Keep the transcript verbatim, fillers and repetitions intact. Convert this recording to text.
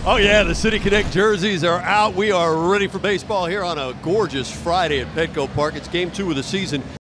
Oh yeah, the City Connect jerseys are out. We are ready for baseball here on a gorgeous Friday at Petco Park. It's game two of the season.